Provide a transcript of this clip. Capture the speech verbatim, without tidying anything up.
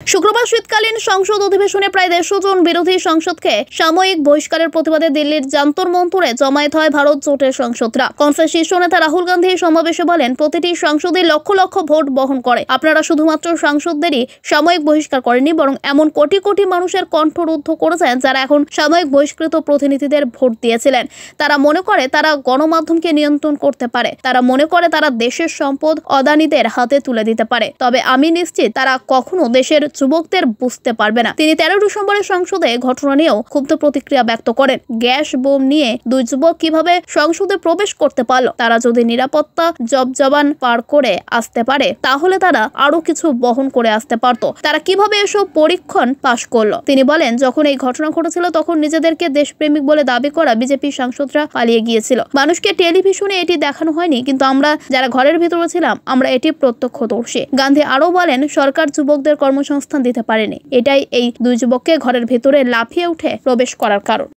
শুক্রবার শীতকালীন সংসদ অধিবেশনে প্রায় দেড়শো জন বিরোধী সাংসদকে সাময়িক বহিষ্কারের প্রতিবাদে দিল্লির জান্তর মন্তরে জমায়েত হয় ভারত জোটের সাংসদরা। কংগ্রেস শীর্ষ নেতা রাহুল গান্ধী সমাবেশে বলেন, প্রতিটি সাংসদই লক্ষ লক্ষ ভোট বহন করে। আপনারা শুধুমাত্র সাংসদদেরই সাময়িক বহিষ্কার করেননি, বরং এমন কোটি কোটি মানুষের কণ্ঠরুদ্ধ করেছেন যারা এখন সাময়িক বহিষ্কৃত প্রতিনিধিদের ভোট দিয়েছিলেন। তারা মনে করে তারা গণমাধ্যমকে নিয়ন্ত্রণ করতে পারে, তারা মনে করে তারা দেশের সম্পদ অদানিদের হাতে তুলে দিতে পারে। তবে আমি নিশ্চিত তারা কখনো দেশের যুবকদের বুঝতে পারবে না। তিনি তেরো ডিসেম্বরের সংসদে ঘটনা নিয়েও ক্ষুব্ধ প্রতিক্রিয়া ব্যক্ত করেন। গ্যাস বোম নিয়ে দুই যুবক কিভাবে সংসদে প্রবেশ করতে পারলো? তারা যদি নিরাপত্তা জবজবান পার করে আসতে পারে, তাহলে তারা আরো কিছু বহন করে আসতে পারত। তারা কিভাবে এসব পরীক্ষণ পাশ করলো? তিনি বলেন, যখন এই ঘটনা ঘটেছিল তখন নিজেদেরকে দেশপ্রেমিক বলে দাবি করা বিজেপি সাংসদরা পালিয়ে গিয়েছিল। মানুষকে টেলিভিশনে এটি দেখানো হয়নি, কিন্তু আমরা যারা ঘরের ভিতরে ছিলাম আমরা এটি প্রত্যক্ষদর্শী। গান্ধী আরো বলেন, সরকার যুবকদের কর্মসংস্থান দিতে পারেনি, এটাই এই দুই যুবককে ঘরের ভেতরে লাফিয়ে উঠে প্রবেশ করার কারণ।